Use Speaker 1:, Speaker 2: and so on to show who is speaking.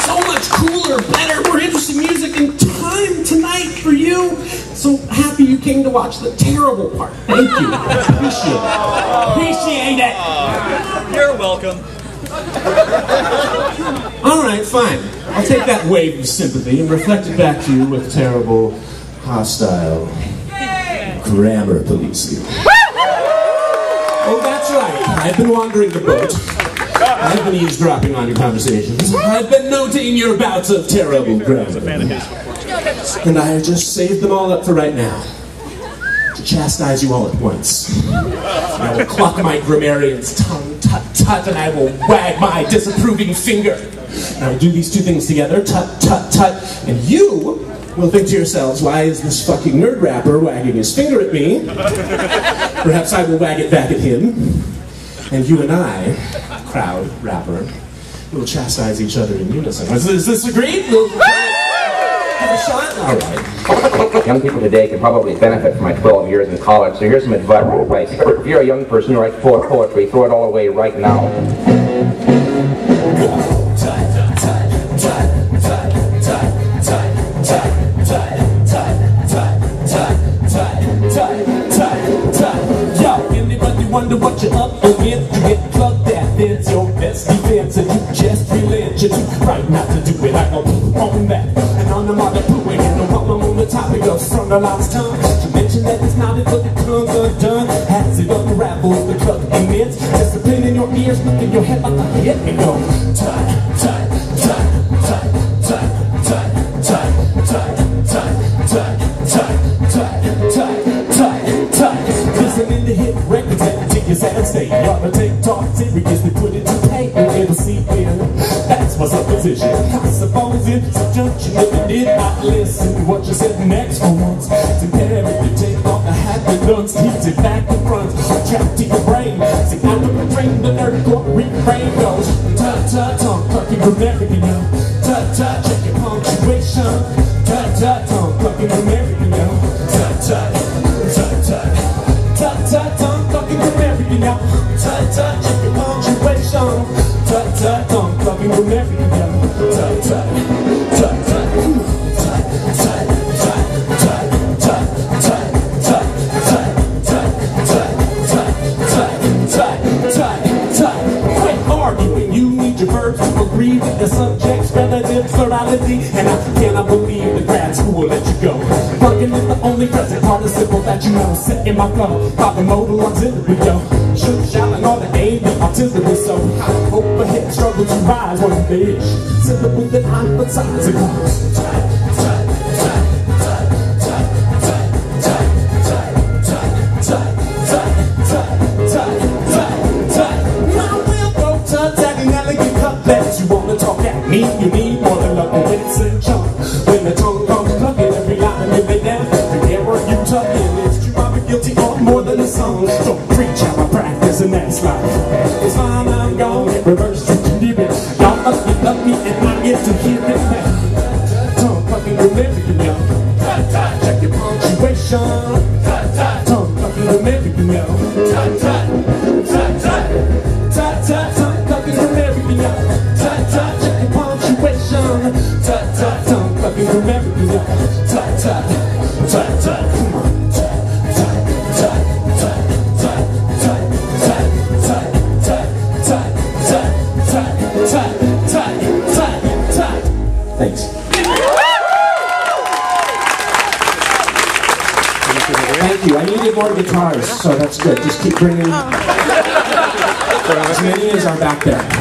Speaker 1: so much cooler, better, more interesting music and time tonight for you. So happy you came to watch the terrible part. Thank you. Appreciate it. Appreciate it.
Speaker 2: You're welcome.
Speaker 1: All right, fine. I'll take that wave of sympathy and reflect it back to you with terrible, hostile grammar police. Oh, that's right. I've been wandering the boat. I've been eavesdropping on your conversations. I've been noting your bouts of terrible grammar. And I have just saved them all up for right now. To chastise you all at once. And I will cluck my grammarian's tongue, tut-tut, and I will wag my disapproving finger. And I will do these two things together, tut-tut-tut, and you will think to yourselves, why is this fucking nerd rapper wagging his finger at me? Perhaps I will wag it back at him. And you and I, crowd rapper, will chastise each other in unison. Is this agreed? Have a shot? All right.
Speaker 3: Young people today can probably benefit from my 12 years in college, so here's some advice. If you're a young person who writes poetry, throw it all away right now.
Speaker 1: Wonder what you're up against. You get plugged at, that's your best defense. And you just relent, you're too right not to do it. I go on that, and on the mother poo. Ain't no problem on the topic of Frontalot's tongue. You mentioned that it's not it, but the tongue's undone. Has it unraveled, the cluck emits. Discipline in your ears, look in your head like a hit. And go tight, tight, tight, tight, tight, tight, tight, tight, tight, tight, tight, tight, tight, tight. Listening to hit records take your sad state. You ought to take talk seriously, put it to pay, and it'll seep in. That's my supposition. I suppose it's a junction if you did not listen to what you said next for once. To care if you take off the hat and dunce, keeps it back and front, trapped to your brain. See, out of the train, the nerd court refrain goes tut-tut, tongue-clucking grammarian, you know. Tut-tut, check your punctuation. Tut-tut, tongue-clucking grammarian, you know. Tut-tut, tut-tut. Tut-tut, tongue-clucking grammarian, you know. Tut-tut, check your punctuation. Tut-tut, tongue-clucking grammarian, you know. Tut-tut, tut-tut, tut-tut, tut-tut, tut-tut, tut-tut. Quit arguing, you need your verbs to agree with the subject's relative plurality. And I cannot believe the grad school let you go. Fucking is the only present participle that you know. Set in my flow, pop the modal auxiliary, yo. Shoot, shouting all the A, the artillery. So I hope ahead, struggle to rise one day. Syllable that I emphasize it goes tight, tight, tight, tight, tight, tight, tight, tight, tight, tight, tight, tight, tight. Now we'll go tut-tatting elegant couplets. You wanna talk at me, you need more than love and wits and chunk. When the tongue comes clucking, every line you lay down, you can't work you tucking. It's true, I'll be guilty on more than a song. So preach how I practice, and that's life. It's fine, I'm gone, reverse to leave it. Y'all must be love me, and I get to hear it now. Tongue-clucking grammarian, yo. Tut-tut, check your punctuation. Tut-tut, tongue-clucking grammarian, yo. Tut-tut, tut-tut, tut-tut, tongue-clucking grammarian, yo. Tut-tut, check your punctuation. Tut-tut, tongue-clucking grammarian, yo. Tut-tut, tut-tut, come on. Thanks. Thank you. I needed more guitars, so that's good. Just keep bringing as many as are back there.